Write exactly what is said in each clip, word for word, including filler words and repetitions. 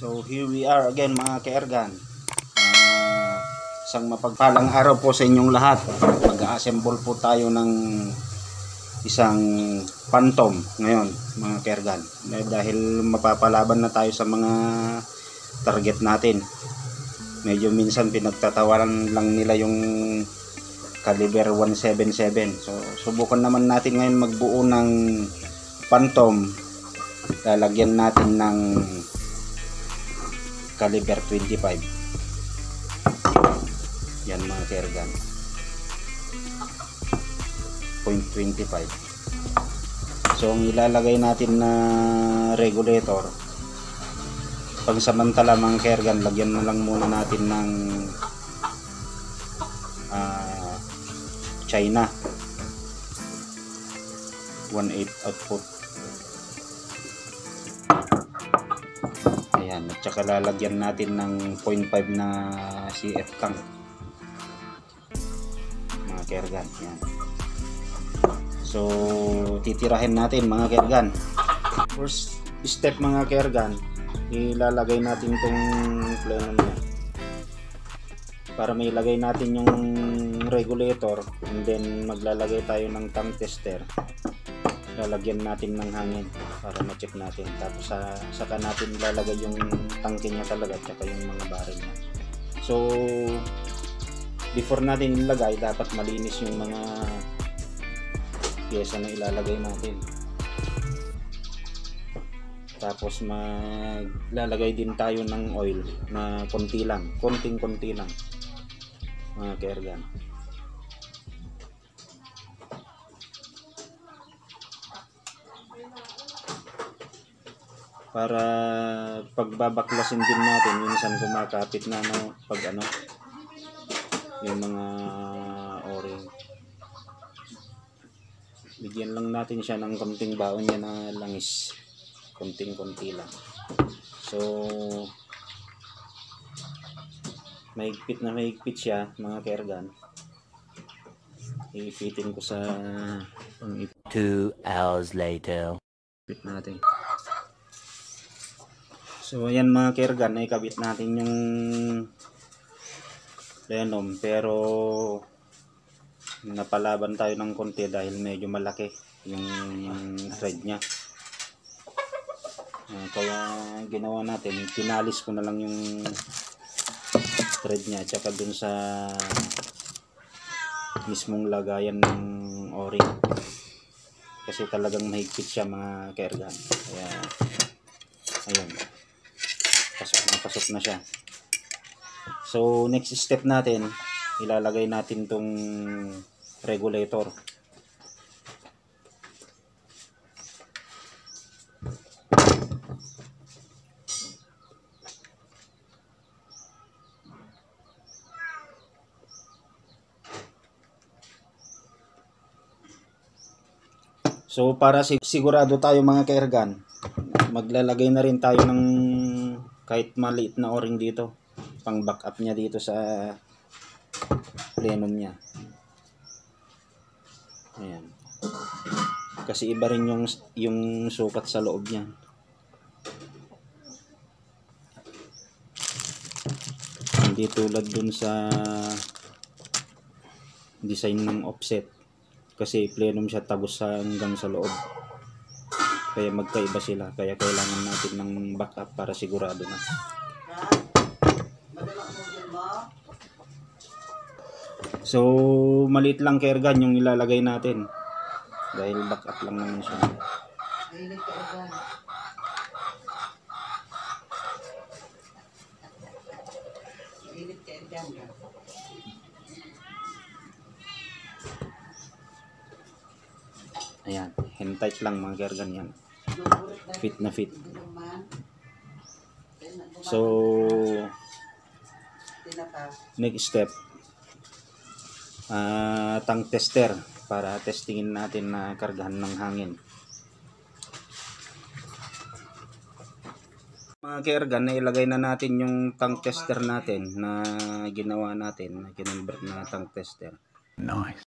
So here we are again mga ka-ergan. Uh, isang mapagpalang araw po sa inyong lahat. Mag-assemble po tayo ng isang Phantom ngayon mga ka-ergan. Dahil mapapalaban na tayo sa mga target natin. Medyo minsan pinagtatawaran lang nila yung caliber one seventy-seven. So subukan naman natin ngayon magbuo ng Phantom. Lalagyan natin ng caliber twenty-five. Yan mga ka-ergan, point twenty-five. So ang ilalagay natin na regulator, pagsamantala mga ka-ergan, lagyan na lang muna natin ng uh, China one eighth output. Ayan, at saka lalagyan natin ng point five na C F tank mga ka-ergan. Ayan. So titirahin natin mga ka-ergan. First step mga ka-ergan, ilalagay natin itong plenum niya para may ilagay natin yung regulator, and then maglalagay tayo ng tank tester. Lalagyan natin ng hangin para ma-check natin, tapos sa, saka natin ilalagay yung tangke niya talaga at saka yung mga barrel niya. So before natin ilagay, dapat malinis yung mga pyesa na ilalagay natin. Tapos maglalagay din tayo ng oil na konti lang, konting konti lang mga ka-ergan. Para pagbabaklasin din natin, minsan kumakapit na no, pag ano yung mga o-ring. Bigyan lang natin siya ng konting baon niya na langis, konting konti lang. So mahigpit na mahigpit siya mga ka-ergan. Iipitin ko sa two hours later. Ipit natin. So ayan mga ka-ergan, ay kabit natin yung plenum, pero napalaban tayo ng konti dahil medyo malaki yung thread nya. Uh, kaya ginawa natin, pinalis ko na lang yung thread nya tsaka dun sa mismong lagayan ng o-ring, kasi talagang mahigpit siya mga ka-ergan. Kaya ayun, pasok na pasok na siya. So next step natin, ilalagay natin tong regulator. So para sigurado tayo mga ka-ergan, maglalagay na rin tayo ng kahit maliit na o-ring dito, pang backup niya dito sa plenum niya. Ayan. Kasi iba rin yung yung sukat sa loob niya. Hindi tulad dun sa design ng offset, kasi plenum siya tagos sa hanggang sa loob. Kaya magkaiba sila, kaya kailangan natin ng backup para sigurado na. So maliit lang ka-ergan yung ilalagay natin dahil backup lang naman siya. Ayan, hand tight lang mga ka-ergan yan. Fit na fit. So next step, uh, tank tester para testingin natin na kargahan ng hangin. Mga ka-ergan, na ilagay na natin yung tank tester natin na ginawa natin, na kinonvert na tank tester. Nice.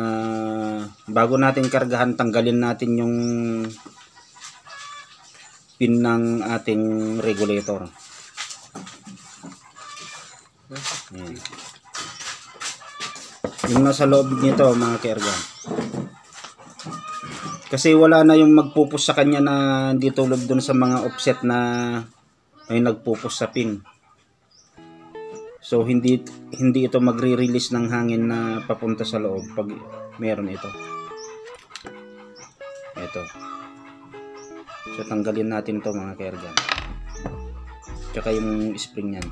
uh, bago natin kargahan, tanggalin natin yung pin ng ating regulator. Ayan. Yung nasa loob nito mga ka-ergan. Kasi wala na yung magpupus sa kanya na hindi tulad dun sa mga offset na may nagpupus sa pin. So hindi hindi ito magre-release ng hangin na papunta sa loob pag meron ito. Ito. So tanggalin natin to mga ka-ergan. Tsaka yung spring niyan.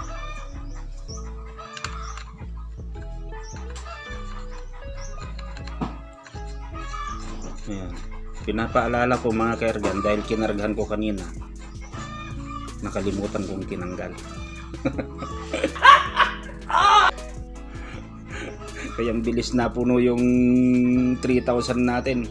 Ayan. Pinapaalala ko mga ka-ergan dahil kinargahan ko kanina. Nakalimutan kong tinanggal. Kaya ang bilis na puno yung three thousand natin.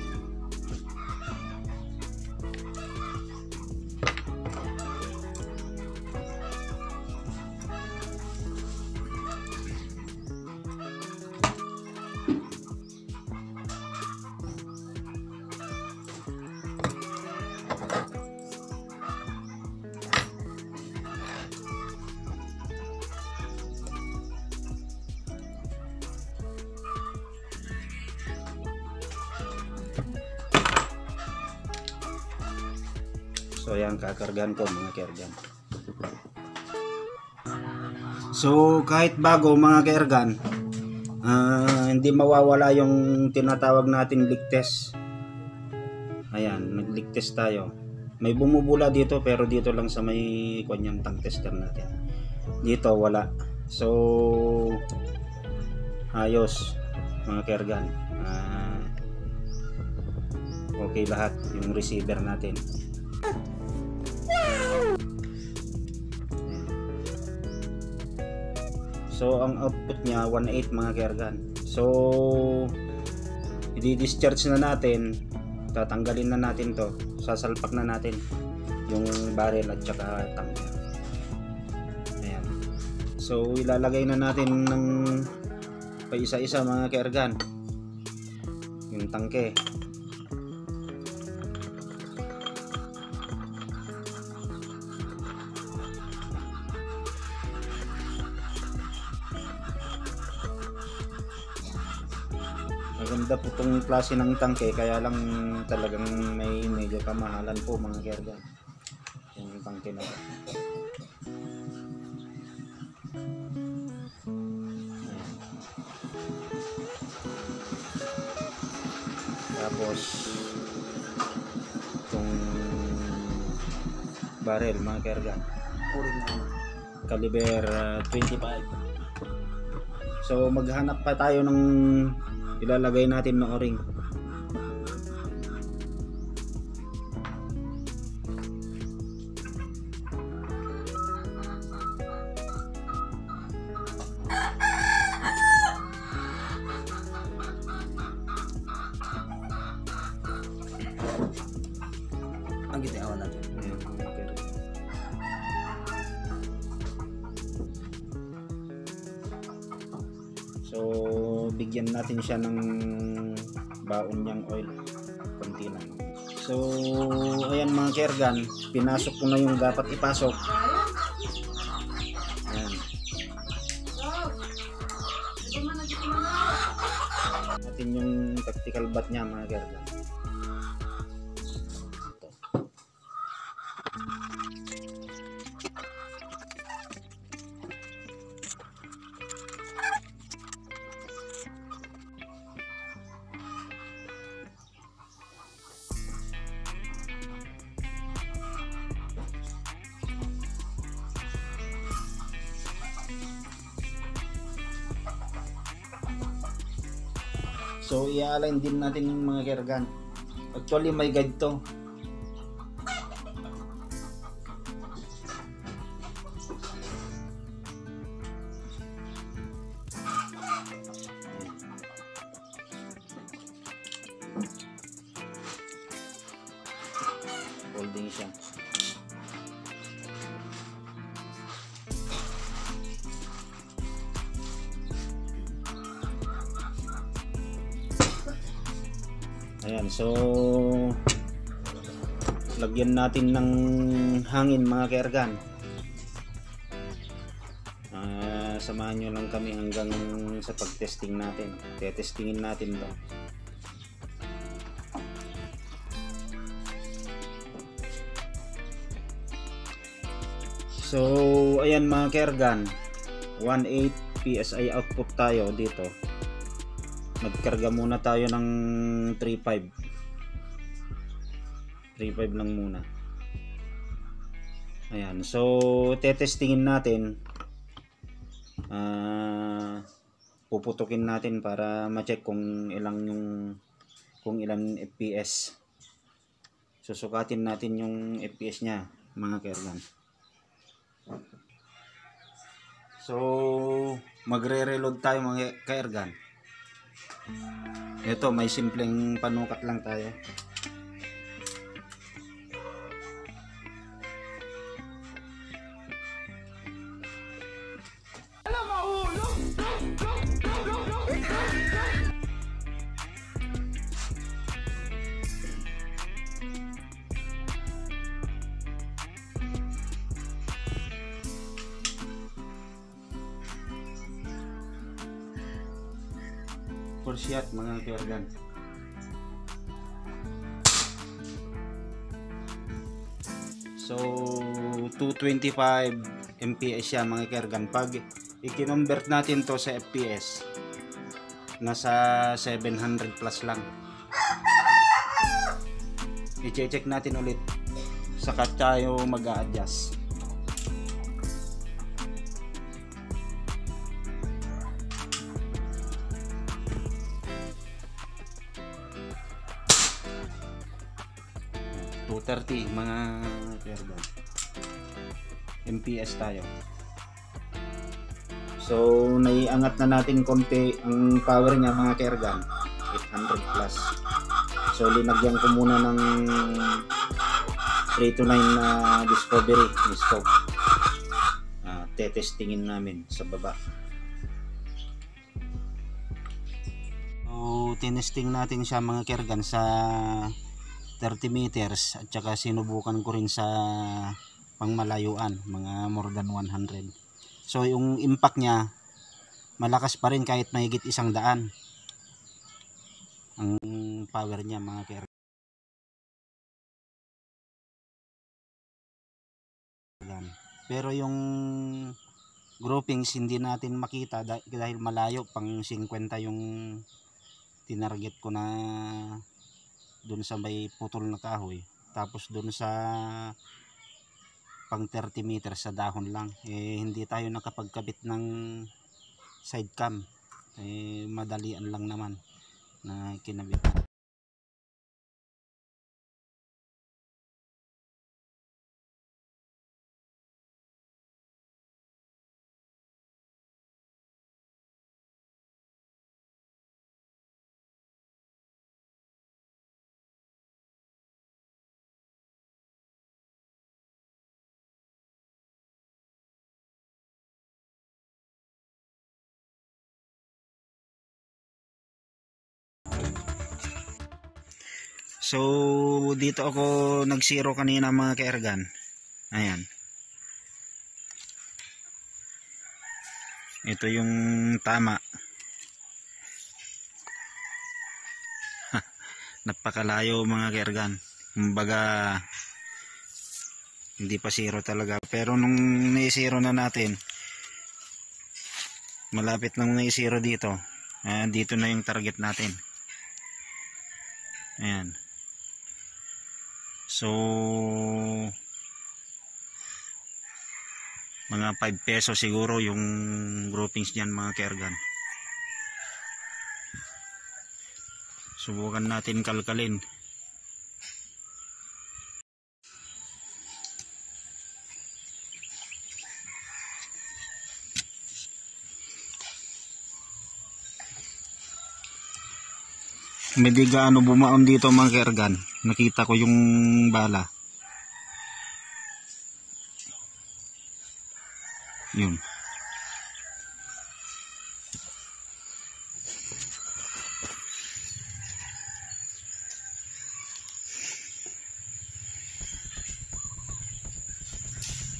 So ayan, kakargahan ko mga ka-ergan. So kahit bago mga ka-ergan, uh, hindi mawawala yung tinatawag natin leak test. Ayan, nag-leak test tayo. May bumubula dito pero dito lang sa may kanyang tank tester natin. Dito wala. So ayos mga ka-ergan. Uh, okay lahat yung receiver natin. So ang output niya one point eight mga ka-ergan. So i-discharge na natin, tatanggalin na natin to, sasalpak na natin yung barrel at saka tangke. Ayan. So ilalagay na natin ng pa isa-isa mga ka-ergan yung tangke. Maganda po itong klase ng tangke, kaya lang talagang may medyo kamahalan po mga ka-ergan yung tangke na ito. Tapos itong barrel mga ka-ergan, caliber uh, twenty-five. So maghanap pa tayo ng ilalagay natin ng o-ring. Ang gitawa natin. Ayan, okay. So bigyan natin siya ng baon niyang oil, konti lang. So ayan mga ka-ergan, pinasok ko na yung dapat ipasok. Ayan. Natin yung tactical bat niya mga ka-ergan. So i-align din natin yung mga ka-ergan. Actually may guide to. Holding siya. Ayan, so lagyan natin ng hangin mga kaergan. Uh, samahan nyo lang kami hanggang sa pag-testing natin. Tetestingin natin to. So ayan mga kaergan, one point eight P S I output tayo dito. Magkarga muna tayo ng three point five. three point five lang muna. Ayan, so tetestingin natin. Uh, puputukin natin para ma-check kung ilang yung kung ilang F P S. Susukatin natin yung F P S nya mga kaergan. So magre-reload tayo mga kaergan. Ito may simpleng panukat lang tayo. Full shot mga kaergan. So two twenty-five M P S siya mga kaergan. Pag i-convert natin to sa F P S, nasa seven hundred plus lang. I-check natin ulit, saka tayo mag-a-adjust. two thirty mga kaergan. M P S tayo. So naiangat na natin konti ang power niya mga kaergan, eight hundred plus. So linagyan ko muna ng three to nine na discovery ni scope. Uh, tetestingin namin sa baba. So tinesting natin siya mga kaergan sa thirty meters at saka sinubukan ko rin sa pangmalayuan, mga more than one hundred. So yung impact niya malakas pa rin kahit mahigit isang daan ang power niya mga kaergan. Pero yung groupings hindi natin makita dahil malayo, pang fifty yung tinarget ko na dun sa may putol na kahoy, tapos dun sa pang thirty meters sa dahon lang. Eh hindi tayo nakapagkabit ng side cam, eh madalian lang naman na kinabit. So dito ako nag-zero kanina mga kaergan. Ayan. Ito yung tama. Napakalayo mga kaergan. Kumbaga hindi pa zero talaga. Pero nung na-zero na natin, malapit nang na-zero dito. Ayan, dito na yung target natin. Ayan. So mga five pesos siguro yung groupings niyan mga kaergan. Subukan natin kalkalin. Hindi gaano bumaon dito mga kaergan. Nakita ko yung bala. Yun.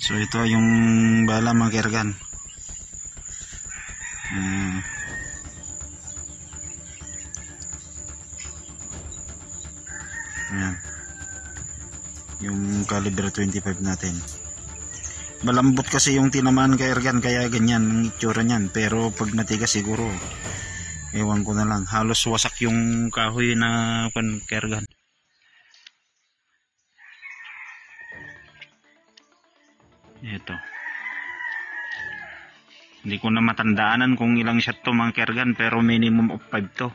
So ito yung bala mga kaergan. Hmm. Ayan. Yung caliber twenty-five natin. Malambot kasi yung tinamaan kaergan, kaya ganyan ang itsura niyan. Pero pag matigas siguro, ewan ko na lang, halos wasak yung kahoy na pan kaergan. Ito. Hindi ko na matandaanan kung ilang shot to mga kaergan, pero minimum of five to.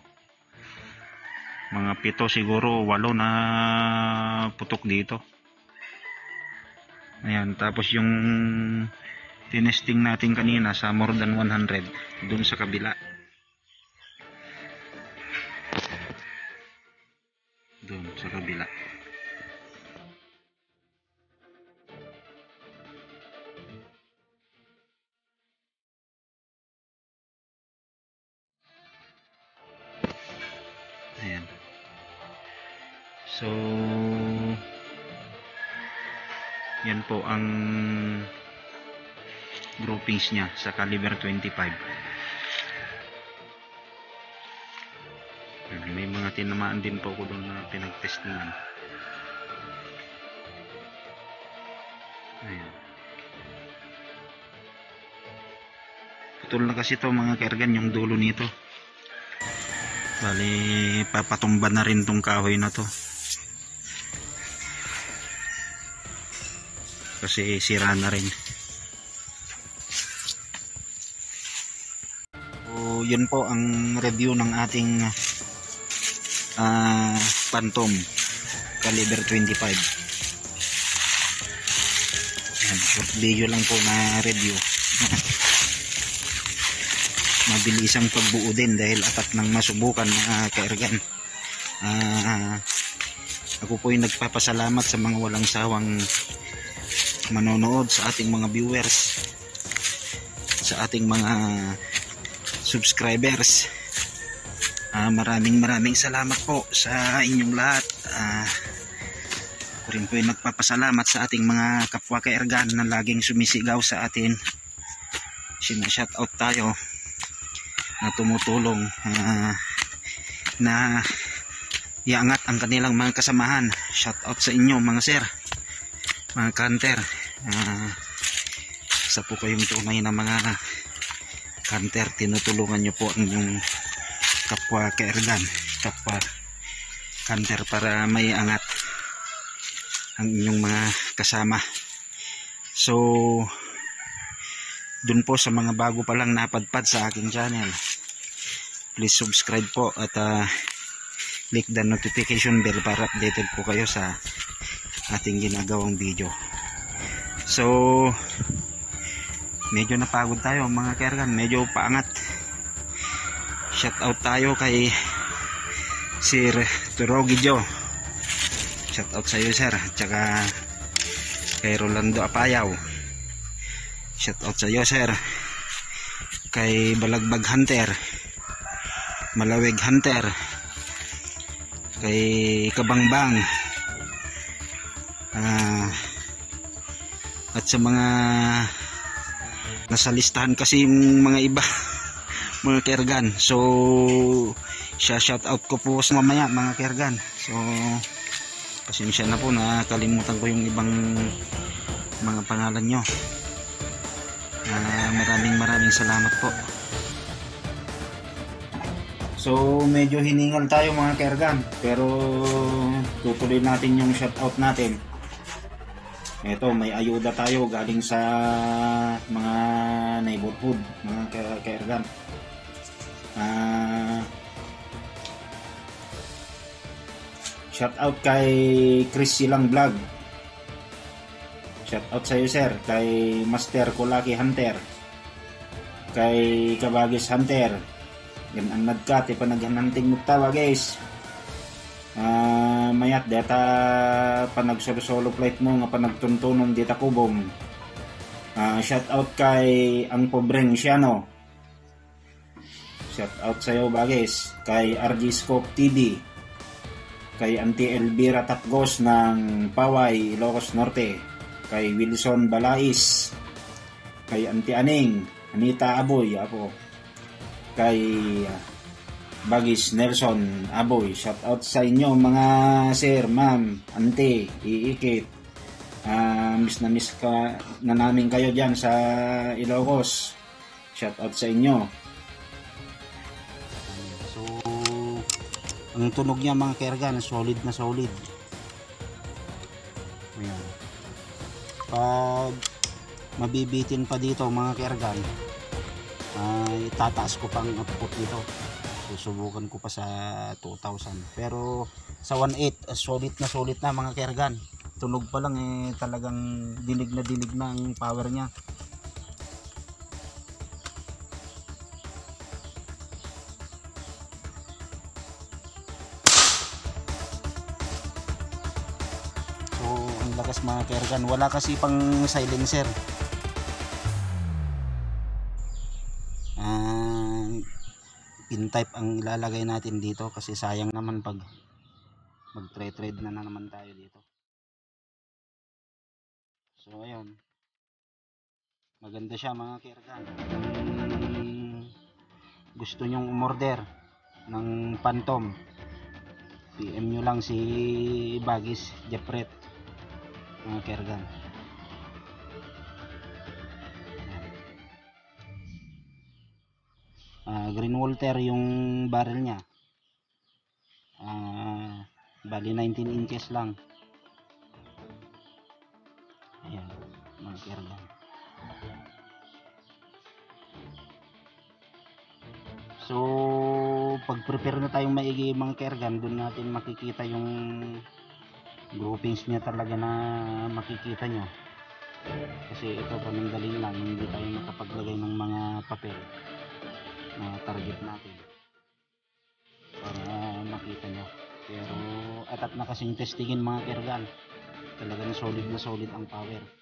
Mga pito siguro, walo na putok dito. Ayan, tapos yung tinesting natin kanina sa more than one hundred dun sa kabila. Dun sa kabila. Ayan. So yan po ang groupings niya sa caliber twenty-five. May mga tinamaan din po ko doon na pinagtestingan. Ayan. Putol na kasi to mga kaergan yung dulo nito. Bali papatumba na rin tong kahoy na to. Kasi sira na rin. So yun po ang review ng ating uh, Phantom caliber twenty-five. Ayan, short video lang po na review. Mabilisang pagbuo din dahil apat nang masubukan mga kaergan. Uh, ako po yung nagpapasalamat sa mga walang sawang manonood, sa ating mga viewers, sa ating mga subscribers. Uh, maraming maraming salamat po sa inyong lahat. Uh, ako rin po yung nagpapasalamat sa ating mga kapwa kaergan na laging sumisigaw sa atin. Sinashoutout tayo na tumutulong uh, na iangat ang kanilang mga kasamahan. Shoutout sa inyo mga sir, mga kanter. Uh, isa po kayong tunay na mga kanter. Tinutulungan nyo po ang yung kapwa kaergan, kapwa kanter, para may angat ang inyong mga kasama. So dun po sa mga bago pa lang napadpad sa aking channel, please subscribe po at uh, click the notification bell para updated po kayo sa ating ginagawang video. So medyo napagod tayo mga kaergan, medyo paangat. Shout out tayo kay Sir Turogi Joe. Shout out sa iyo sir, at saka kay Rolando Apayaw. Shout out sa iyo sir, kay Balagbag Hunter, Malawig Hunter, kay Kabangbang, uh, at sa mga nasa listahan kasi yung mga iba mga kaergan. So shout out ko po sa mamaya mga kaergan. So pasensya na po, nakalimutan ko yung ibang mga pangalan nyo. Uh, maraming maraming salamat po. So medyo hiningal tayo mga kaergan, pero tutuloy natin yung shoutout natin. Ito, may ayuda tayo galing sa mga neighborhood mga kaergan. Uh, shoutout kay Chris Silang Vlog. Shout out sa iyo sir, kay Master Kulaki Hunter, kay Kabagis Hunter, yan ang nagkati pa naghananting muktawa guys. Uh, mayat data pa nagsolo flight mo nga pa nagtuntunon dita kubong. Uh, shout out kay ang pobreng Siano. Shout out sa iyo bagis, kay R G Scope T V, kay Auntie Elvira Tapgos ng Paway, Ilocos Norte. kay Wilson Balais, kay Auntie Aning, Anita Aboy, ako, kay Bagis Nelson Aboy. Shout out sa inyo mga sir, ma'am, auntie, iikit. Uh, miss na miss ka na namin kayo dyan sa Ilocos. Shout out sa inyo. So, ang tunog niya mga kergan, solid na solid. Ayan. Pag mabibitin pa dito mga kergan, uh, itataas ko pang output dito. Susubukan ko pa sa two thousand. Pero sa one point eight, solid na solid na mga kergan. Tunog pa lang eh, talagang dilig na dilig na ang power niya. So ang lakas mga kergan, wala kasi pang silencer. Uh, pin type ang ilalagay natin dito kasi sayang naman pag mag trade trade na, na naman tayo dito. So ayun, maganda siya mga kergan. Kung gusto nyong umorder ng Phantom, P M nyo lang si Bagis Jeffret mga kergan. Uh, Green Walter yung barrel nya, uh, bali nineteen inches lang. Ayan mga kergan. So pag prepare na tayong maigi mga kergan, doon natin makikita yung groupings niya talaga na makikita nyo. Kasi ito pananggaling lang, hindi tayo nakapaglagay ng mga papel na target natin para makita nyo. Pero atat na kasing testingin mga kergan, talagang solid na solid ang power.